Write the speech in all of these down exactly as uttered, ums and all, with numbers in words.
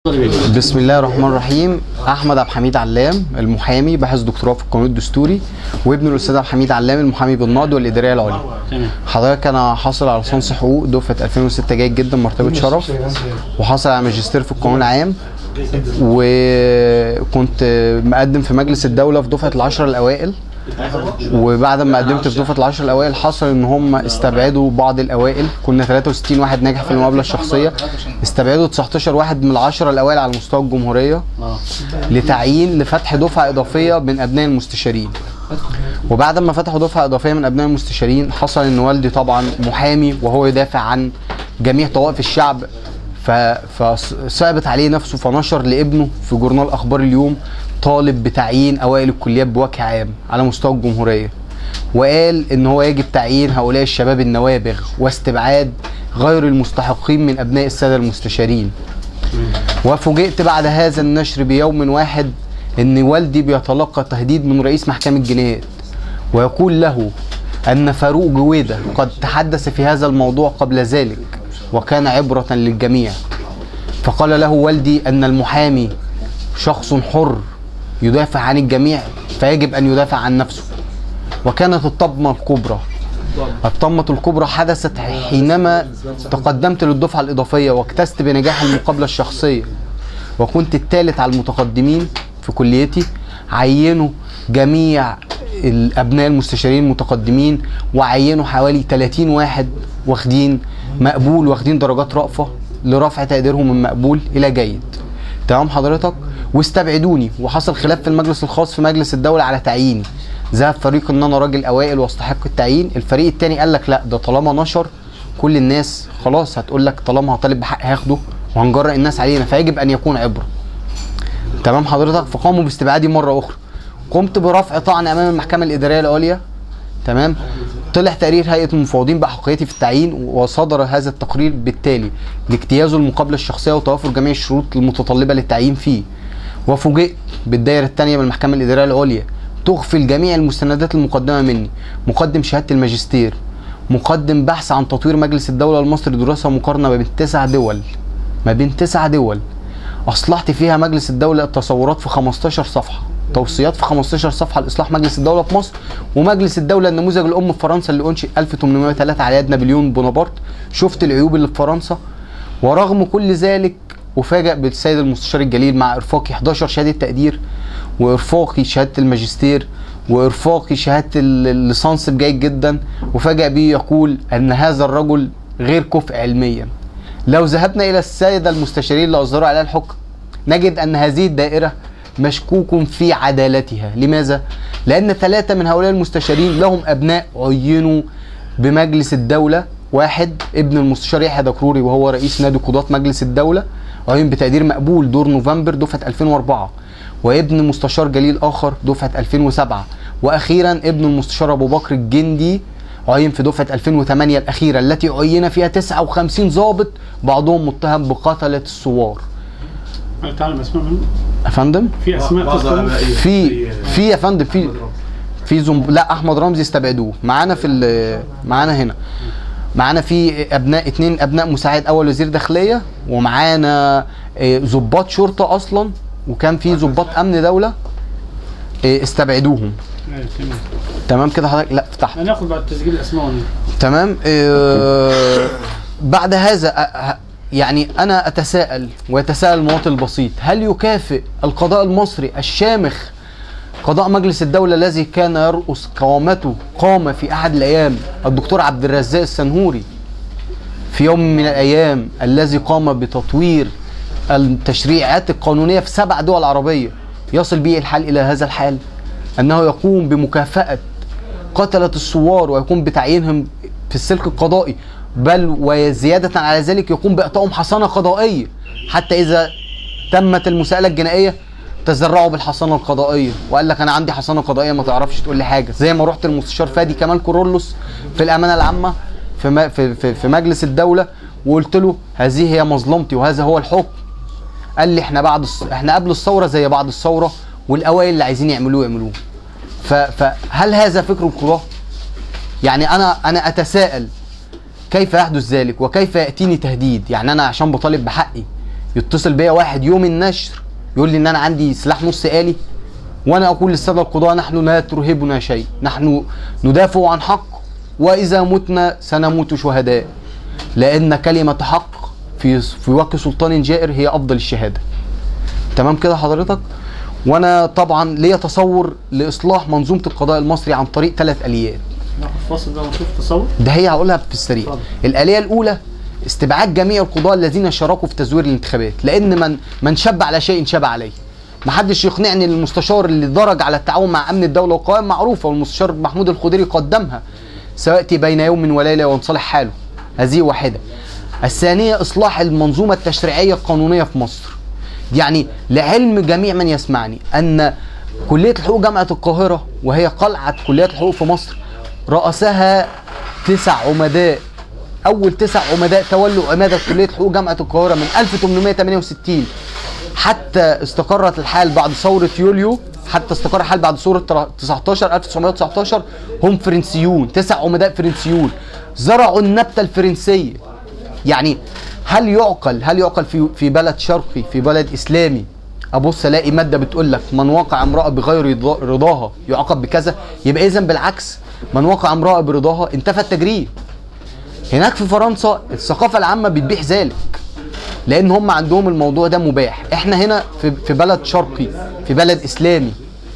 بسم الله الرحمن الرحيم. احمد عبد الحميد علام، المحامي باحث دكتوراه في القانون الدستوري، وابن الاستاذ عبد الحميد علام المحامي بالنقض والاداريه العليا. حضرتك انا حاصل على ليسانس حقوق دفعه ألفين وستة جيد جدا مرتبه شرف، وحاصل على ماجستير في القانون العام، وكنت مقدم في مجلس الدوله في دفعه العشره الاوائل. وبعد ما قدمت في دفعه العشر الاوائل حصل ان هم استبعدوا بعض الاوائل، كنا ثلاثة وستين واحد ناجح في المقابله الشخصيه، استبعدوا تسعتاشر واحد من العشره الاوائل على مستوى الجمهوريه لتعيين لفتح دفعه اضافيه من ابناء المستشارين. وبعد ما فتحوا دفعه اضافيه من ابناء المستشارين حصل ان والدي طبعا محامي وهو يدافع عن جميع طوائف الشعب، فصعبت عليه نفسه فنشر لابنه في جورنال اخبار اليوم طالب بتعيين اوائل الكليات بوجه عام على مستوى الجمهوريه، وقال ان هو يجب تعيين هؤلاء الشباب النوابغ واستبعاد غير المستحقين من ابناء الساده المستشارين. وفوجئت بعد هذا النشر بيوم واحد ان والدي بيتلقى تهديد من رئيس محكمه الجنايات ويقول له ان فاروق جويده قد تحدث في هذا الموضوع قبل ذلك وكان عبره للجميع. فقال له والدي ان المحامي شخص حر يدافع عن الجميع فيجب ان يدافع عن نفسه. وكانت الطامه الكبرى الطامه الكبرى حدثت حينما تقدمت للدفعه الاضافيه واجتزت بنجاح المقابله الشخصيه، وكنت الثالث على المتقدمين في كليتي. عينوا جميع الابناء المستشارين المتقدمين، وعينوا حوالي ثلاثين واحد واخدين مقبول، واخدين درجات رأفة لرفع تقديرهم من مقبول الى جيد. تمام حضرتك؟ واستبعدوني، وحصل خلاف في المجلس الخاص في مجلس الدوله على تعييني. ذهب فريق ان انا راجل اوائل واستحق التعيين، الفريق الثاني قال لك لا، ده طالما نشر كل الناس خلاص هتقول لك طالما هطالب بحق هاخده وهنجرأ الناس علينا، فيجب ان يكون عبره. تمام حضرتك؟ فقاموا باستبعادي مره اخرى. قمت برفع طعن امام المحكمه الاداريه العليا. تمام؟ طلع تقرير هيئه المفوضين باحقيتي في التعيين، وصدر هذا التقرير بالتالي لاجتياز المقابله الشخصيه وتوافر جميع الشروط المتطلبه للتعيين فيه. وفوجئت بالدائره الثانيه من المحكمه الاداريه العليا تغفل جميع المستندات المقدمه مني، مقدم شهاده الماجستير، مقدم بحث عن تطوير مجلس الدوله المصري دراسه مقارنه ما بين تسع دول ما بين تسع دول اصلحت فيها مجلس الدوله التصورات في خمستاشر صفحه، توصيات في خمستاشر صفحه لاصلاح مجلس الدوله في مصر، ومجلس الدوله النموذج الام في فرنسا اللي انشئ ألف وثمانمائة وثلاثة على يد نابليون بونابرت. شفت العيوب اللي في فرنسا، ورغم كل ذلك أفاجأ بالسيد المستشار الجليل مع إرفاقي حداشر شهادة تقدير، وإرفاقي شهادة الماجستير، وإرفاقي شهادة الليسانس بجيد جدا، وفاجأ بيه يقول أن هذا الرجل غير كفء علميا. لو ذهبنا إلى السادة المستشارين اللي أصدروا عليها الحكم نجد أن هذه الدائرة مشكوك في عدالتها. لماذا؟ لأن ثلاثة من هؤلاء المستشارين لهم أبناء عينوا بمجلس الدولة. واحد ابن المستشار يحيى دكروري وهو رئيس نادي قضاة مجلس الدولة، عين بتقدير مقبول دور نوفمبر دفعة ألفين وأربعة، وابن مستشار جليل آخر دفعة ألفين وسبعة، وأخيرا ابن المستشار أبو بكر الجندي عين في دفعة ألفين وثمانية الأخيرة التي عين فيها تسعة وخمسين ضابط بعضهم متهم بقتلة الثوار. تعلم اسماء منهم؟ يا فندم؟ في اسماء في في يا فندم في في زنب... لا احمد رمزي استبعدوه. معانا في معانا هنا معانا في ابناء اتنين ابناء مساعد اول وزير داخليه، ومعانا ضباط شرطه اصلا، وكان في ضباط امن دوله استبعدوهم. تمام تمام كده حضرتك؟ لا فتحت. هناخد بعد تسجيل الاسماء. تمام. اه بعد هذا يعني انا اتساءل ويتساءل المواطن البسيط، هل يكافئ القضاء المصري الشامخ قضاء مجلس الدولة الذي كان يرأس قوامته قام في أحد الأيام الدكتور عبد الرزاق السنهوري في يوم من الأيام الذي قام بتطوير التشريعات القانونية في سبع دول عربية، يصل به الحال إلى هذا الحال أنه يقوم بمكافأة قتلة الثوار ويقوم بتعيينهم في السلك القضائي، بل وزيادة على ذلك يقوم بإعطائهم حصانة قضائية، حتى إذا تمت المساءلة الجنائية تزرعوا بالحصانه القضائيه، وقال لك انا عندي حصانه قضائيه ما تعرفش تقول لي حاجه. زي ما رحت المستشار فادي كمال كورولوس في الامانه العامه في في في مجلس الدوله وقلت له هذه هي مظلمتي وهذا هو الحكم. قال لي احنا بعد الص... احنا قبل الثوره زي بعد الثوره، والاوائل اللي عايزين يعملوه يعملوه. ف... فهل هذا فكر القضاه؟ يعني انا انا اتساءل كيف يحدث ذلك وكيف ياتيني تهديد؟ يعني انا عشان بطالب بحقي يتصل بيا واحد يوم النشر يقول لي ان انا عندي سلاح نص آلي، وانا اقول للساده القضاه نحن لا ترهبنا شيء، نحن ندافع عن حق، واذا متنا سنموت شهداء، لان كلمه حق في في وجه سلطان جائر هي افضل الشهاده. تمام كده حضرتك؟ وانا طبعا ليا تصور لاصلاح منظومه القضاء المصري عن طريق ثلاث اليات. ناخد فاصل ده ونشوف تصور. ده هي هقولها في السريع. طبعا. الاليه الاولى استبعاد جميع القضاة الذين شاركوا في تزوير الانتخابات، لان من من شب على شيء شب عليه. محدش يقنعني ان المستشار اللي درج على التعاون مع امن الدوله والقوائم معروفه، والمستشار محمود الخضيري قدمها، سياتي بين يوم وليله وانصلح حاله. هذه واحده. الثانيه اصلاح المنظومه التشريعيه القانونيه في مصر. يعني لعلم جميع من يسمعني ان كليه الحقوق جامعه القاهره، وهي قلعه كليات الحقوق في مصر، رأسها تسع عمداء. اول تسع عمداء تولوا عماده كليه حقوق جامعه القاهره من ألف وثمانمائة وثمانية وستين حتى استقرت الحال بعد ثوره يوليو، حتى استقر الحال بعد ثوره تسعتاشر ألف وتسعمائة وتسعتاشر. هم فرنسيون، تسع عمداء فرنسيون زرعوا النبته الفرنسيه. يعني هل يعقل هل يعقل في في بلد شرقي، في بلد اسلامي، ابص الاقي ماده بتقول لك من وقع امراه بغير رضاها يعاقب بكذا؟ يبقى اذا بالعكس، من وقع امراه برضاها انتفى التجريم. هناك في فرنسا الثقافه العامه بتبيح ذلك، لان هم عندهم الموضوع ده مباح. احنا هنا في في بلد شرقي، في بلد اسلامي.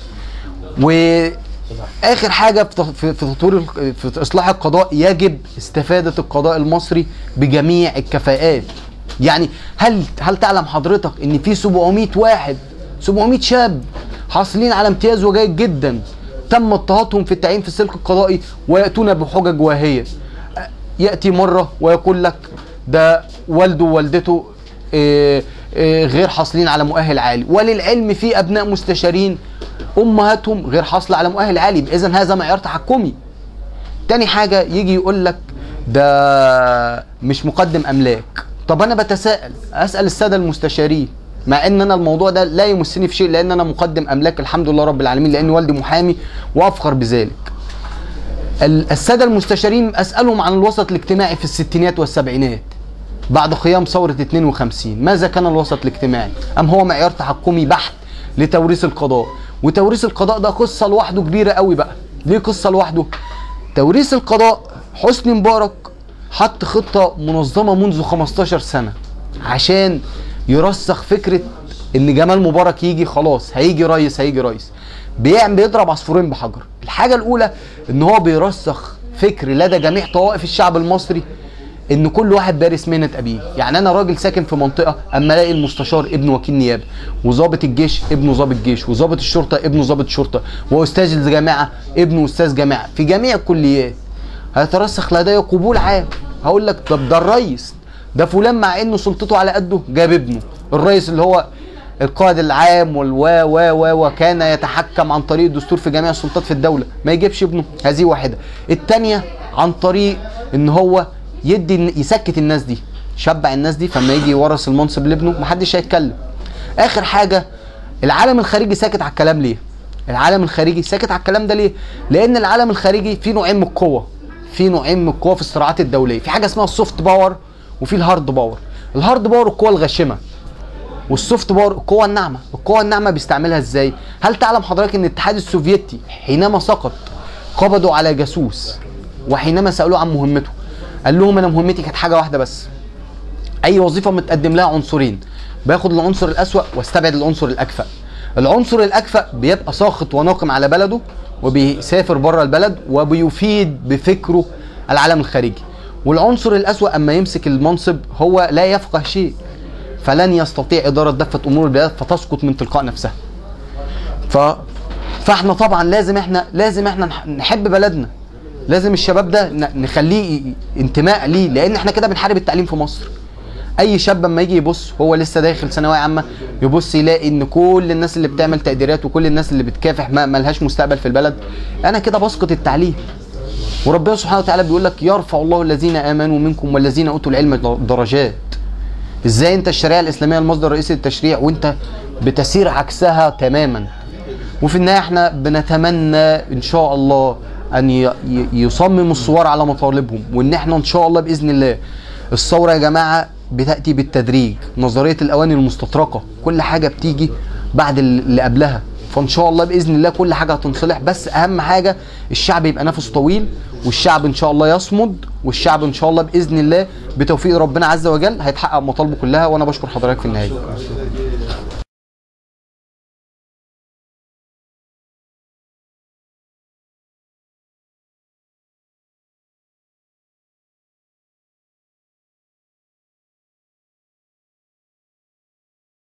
واخر حاجه في في تطوير في اصلاح القضاء، يجب استفاده القضاء المصري بجميع الكفاءات. يعني هل هل تعلم حضرتك ان في سبعمائة واحد، سبعمائة شاب حاصلين على امتياز وجيد جدا تم اضطهادهم في التعيين في السلك القضائي، وياتون بحجج واهيه. ياتي مره ويقول لك ده والده ووالدته إيه إيه غير حاصلين على مؤهل عالي، وللعلم في ابناء مستشارين امهاتهم غير حاصله على مؤهل عالي، اذا هذا معيار تحكمي. تاني حاجه يجي يقول لك ده مش مقدم املاك. طب انا بتساءل اسال الساده المستشارين، مع ان انا الموضوع ده لا يمسني في شيء، لان انا مقدم املاك الحمد لله رب العالمين، لان والدي محامي وافخر بذلك. الساده المستشارين اسالهم عن الوسط الاجتماعي في الستينات والسبعينات بعد قيام ثوره اثنين وخمسين، ماذا كان الوسط الاجتماعي؟ ام هو معيار تحكمي بحت لتوريث القضاء؟ وتوريث القضاء ده قصه لوحده كبيره قوي بقى. ليه قصه لوحده؟ توريث القضاء حسني مبارك حط خطه منظمه منذ خمستاشر سنه عشان يرسخ فكره ان جمال مبارك يجي خلاص، هيجي رئيس هيجي رئيس. بيعمل بيضرب عصفورين بحجر. الحاجه الاولى ان هو بيرسخ فكر لدى جميع طوائف الشعب المصري ان كل واحد دارس مهنه ابيه. يعني انا راجل ساكن في منطقه، اما الاقي المستشار ابن وكيل نيابه، وظابط الجيش ابنه ظابط جيش، وظابط الشرطه ابنه ظابط شرطه، واستاذ الجامعه ابنه استاذ جامعه، في جميع الكليات هيترسخ لدي قبول عام. هقول لك طب ده الرئيس، ده فلان مع انه سلطته على قده جاب ابنه الرئيس اللي هو القائد العام والوا و و وكان يتحكم عن طريق الدستور في جميع السلطات في الدوله، ما يجيبش ابنه. هذه واحده. الثانيه عن طريق ان هو يدي يسكت الناس دي، شبع الناس دي، فما يجي يورث المنصب لابنه محدش هيتكلم. اخر حاجه العالم الخارجي ساكت على الكلام ليه؟ العالم الخارجي ساكت على الكلام ده ليه؟ لان العالم الخارجي فيه نوعين من القوه، في نوعين من القوه في الصراعات الدوليه، في حاجه اسمها السوفت باور وفي الهارد باور. الهارد باور القوه الغاشمه، والسوفت باور القوه الناعمه. القوه الناعمه بيستعملها ازاي؟ هل تعلم حضرتك ان الاتحاد السوفيتي حينما سقط قبضوا على جاسوس، وحينما سالوه عن مهمته قال لهم انا مهمتي كانت حاجه واحده بس، اي وظيفه متقدم لها عنصرين، باخد العنصر الاسوأ واستبعد العنصر الاكفأ. العنصر الاكفأ بيبقى ساخط وناقم على بلده وبيسافر بره البلد وبيفيد بفكره العالم الخارجي، والعنصر الاسوأ اما يمسك المنصب هو لا يفقه شيء، فلن يستطيع اداره دفه امور البلاد فتسقط من تلقاء نفسها. ف فاحنا طبعا لازم احنا لازم احنا نحب بلدنا، لازم الشباب ده نخليه انتماء ليه، لان احنا كده بنحارب التعليم في مصر. اي شاب اما يجي يبص هو لسه داخل ثانويه عامه يبص يلاقي ان كل الناس اللي بتعمل تقديرات وكل الناس اللي بتكافح ما ملهاش مستقبل في البلد، انا كده بسقط التعليم. وربنا سبحانه وتعالى بيقول لك يرفع الله الذين امنوا منكم والذين اوتوا العلم درجات. ازاي انت الشريعه الاسلاميه المصدر الرئيسي للتشريع وانت بتسير عكسها تماما؟ وفي النهايه احنا بنتمنى ان شاء الله ان يصمم الثوار على مطالبهم، وان احنا ان شاء الله باذن الله الثوره يا جماعه بتاتي بالتدريج، نظريه الاواني المستطرقه، كل حاجه بتيجي بعد اللي قبلها. فان شاء الله باذن الله كل حاجه هتنصلح، بس اهم حاجه الشعب يبقى نفسه طويل، والشعب ان شاء الله يصمد، والشعب ان شاء الله باذن الله بتوفيق ربنا عز وجل هيتحقق مطالبه كلها. وانا بشكر حضرتك في النهايه.